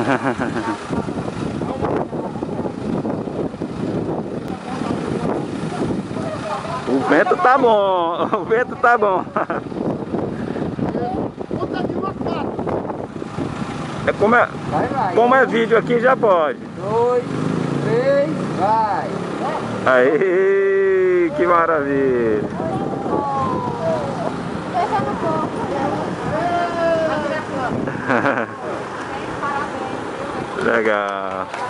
O vento tá bom, o vento tá bom. Como é vídeo aqui já pode. 2, 3, vai! Aí, que maravilha. Legal.